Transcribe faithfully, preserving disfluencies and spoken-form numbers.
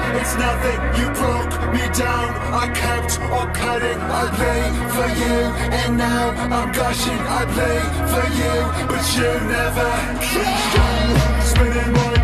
it's nothing. You broke me down, I kept on cutting. I play for you, and now I'm gushing. I play for you, but you never. Spinning my